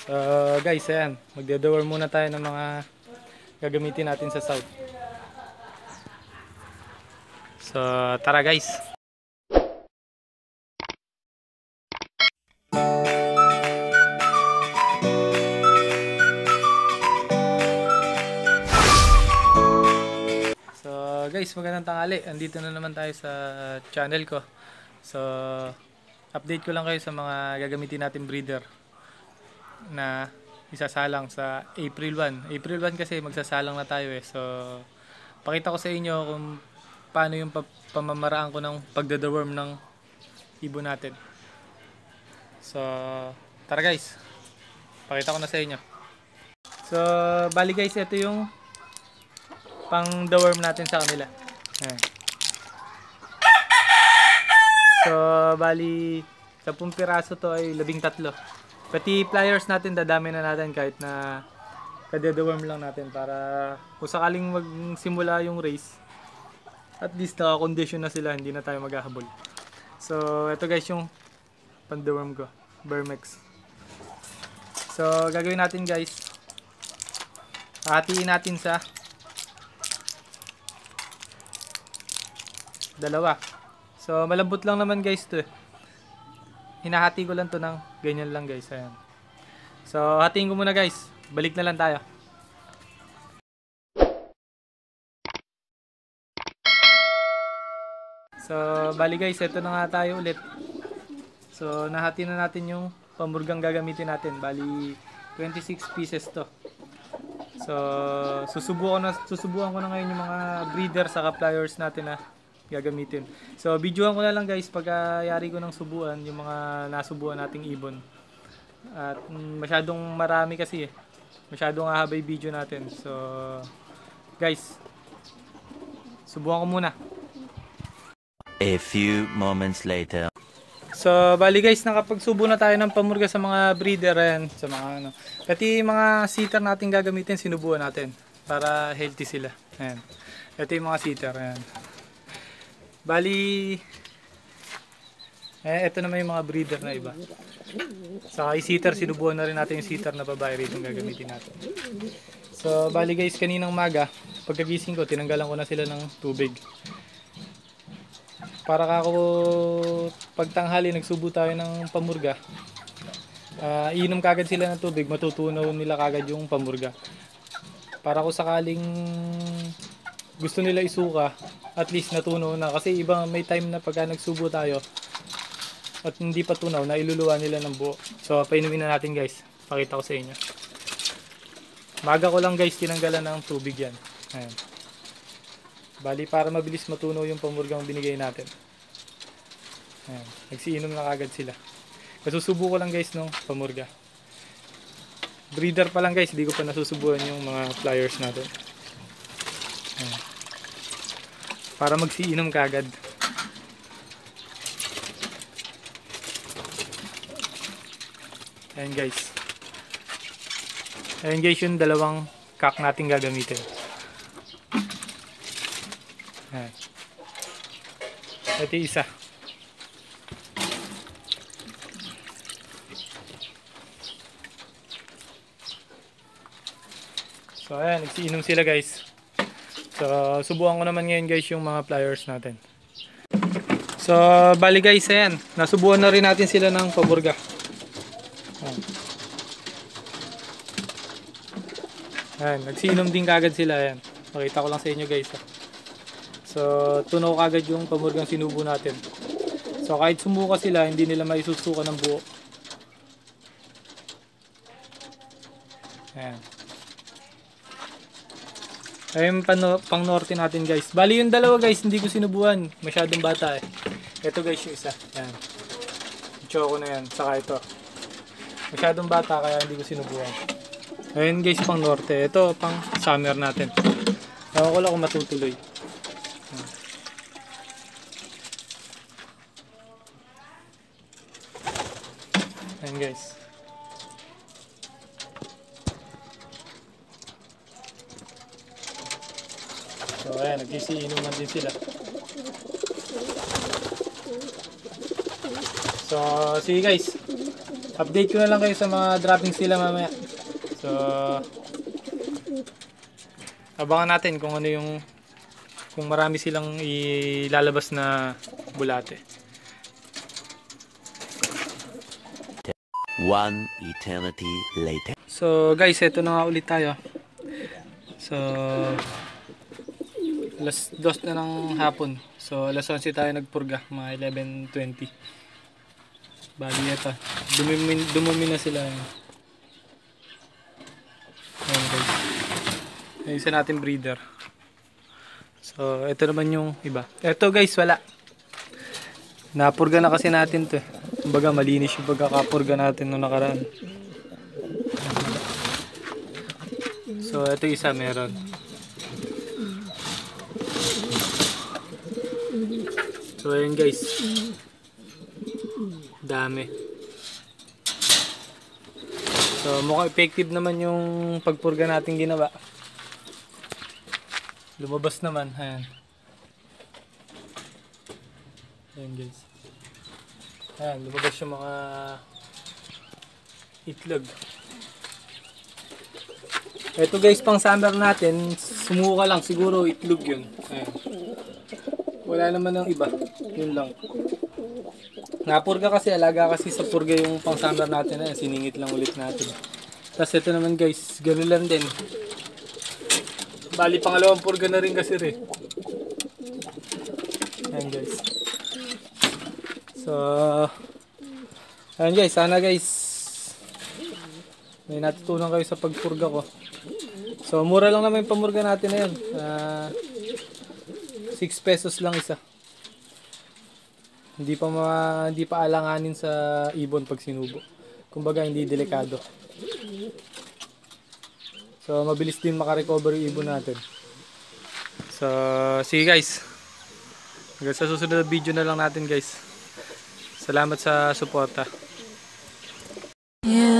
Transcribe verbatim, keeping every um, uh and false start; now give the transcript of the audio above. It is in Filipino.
Uh, guys, ayan. Magde-deworm muna tayo ng mga gagamitin natin sa south. So, tara guys. So, guys, magandang tanghali. Andito na naman tayo sa channel ko. So, update ko lang kayo sa mga gagamitin natin breeder na isasalang sa April first. April first kasi magsasalang na tayo eh. So, pakita ko sa inyo kung paano yung pamamaraan ko ng pagdedeworm ng ibon natin. So, tara guys. Pakita ko na sa inyo. So, bali guys, ito yung pang deworm natin sa kanila. Ayan. So, bali sampung piraso to ay labing tatlo. Pati pliers natin dadami na natin kahit na kade-deworm lang natin para kung sakaling magsimula yung race, at least naka-condition na sila, hindi na tayo maghahabol. So, ito guys yung pan-deworm ko, Vermex. So, gagawin natin guys, hatiin natin sa dalawa. So, malambot lang naman guys to eh. Hinahati ko lang to ng ganyan lang guys. Ayan. So, hatiin ko muna guys. Balik na lang tayo. So, bali guys, ito na nga tayo ulit. So, nahati na natin yung pamurgang gagamitin natin. Bali, twenty-six pieces to. So, susubukan, na, susubukan ko na ngayon yung mga breeder sa pliers natin na gagamitin. So, videoan ko na lang guys pag uh, yari ko ng subuan yung mga nasubuan nating ibon. At mm, masyadong marami kasi eh. Masyadong hahabay video natin. So, guys, subukan ko muna. A few moments later. So, bali guys, nakapagsubo na tayo ng pamurga sa mga breeder and sa mga ano. Pati mga sitter natin gagamitin, sinubuan natin para healthy sila. Ayan. Ito yung mga sitter. Ayan. Bali, eh, ito naman yung mga breeder na iba. Sa i-sitter, sinubuan na rin natin yung sitter na babae rito yung gagamitin natin. So, bali guys, kaninang maga, pagkagising ko, tinanggalan ko na sila ng tubig. Para kako pagtanghali, nagsubo tayo ng pamurga. Uh, iinom kagad sila ng tubig, matutunaw nila kagad yung pamurga. Para kung sakaling gusto nila isuka, at least natunaw na. Kasi iba may time na pagka nagsubo tayo at hindi pa tunaw, na iluluwa nila ng buo. So, painumin na natin guys. Pakita ko sa inyo. Maga ko lang guys tinanggalan ng tubig yan. Ayan. Bali, para mabilis matunaw yung pamurgang binigay natin. Ayan. Nagsiinom na kagad sila. Nasusubo ko lang guys nung pamurga. Breeder pa lang guys, hindi ko pa nasusubuan yung mga pliers natin. Ayan. Para magsiinom kagad. Ayan guys. Ayan guys yung dalawang cock natin gagamitin. Ayan. Ito yung isa. So ayan, nagsiinom sila guys. So, subukan ko naman ngayon guys yung mga pliers natin. So, bali guys, ayan. Nasubukan na rin natin sila ng pamurga. Ayan. Ayan, nagsiinom din kagad sila. Ayan. Makita ko lang sa inyo guys. Ha. So, tunaw kagad yung pamurgang sinubo natin. So, kahit sumuka sila, hindi nila maisusuka ng buo. Ayan. Ayun pang, pang norte natin guys. Bali yung dalawa guys, hindi ko sinubuan. Masyadong bata eh. Ito guys yung isa. Yan. Choco na yan. Saka ito. Masyadong bata kaya hindi ko sinubuan. Ayun guys pang norte. Ito pang summer natin. Ewan ko lang kung matutuloy. Ayun guys. So ayan, nagsisiinuman din sila. So sige guys, Update ko na lang kayo sa mga droppings nila mamaya. So, abangan natin kung ano yung, kung marami silang ilalabas na bulate. One eternity later. So guys, eto na nga ulit tayo. So, alas dos na ng hapon. So, alas onse tayo nagpurga, mga eleven twenty. Bali ito, dumumi, dumumi na sila. Ayan guys. Yung isa natin breeder. So, ito naman yung iba. Ito guys, wala. Napurga na kasi natin to eh. Kumbaga malinis yung pagkakapurga natin nung nakaraan. So, ito isa meron. So, ayan guys. Dami. So, mukhang effective naman yung pagpurga natin ginawa. Lumabas naman. Ayan. Ayan guys. Ayan, lumabas yung mga itlog. Ito guys, pang summer natin, sumuka lang siguro itlog yun. Ayan. Wala naman ng iba. Yun lang. Napurga kasi, alaga kasi sa purga yung pang summer natin. Ayan, siningit lang ulit natin. Tapos ito naman guys, gano'n lang din. Bali, pangalawang purga na rin kasi rin. Ayan guys. So, ayan guys, sana guys may natutunan kayo sa pagpurga ko. So, mura lang naman yung pamurga natin na yun. Uh, six pesos lang isa. Hindi pa ma, hindi pa alanganin sa ibon pag sinubo. Kumbaga, hindi delikado. So, mabilis din makarecover yung ibon natin. So, sige guys. Hanggang sa susunod na video na lang natin guys. Salamat sa suporta. Yeah.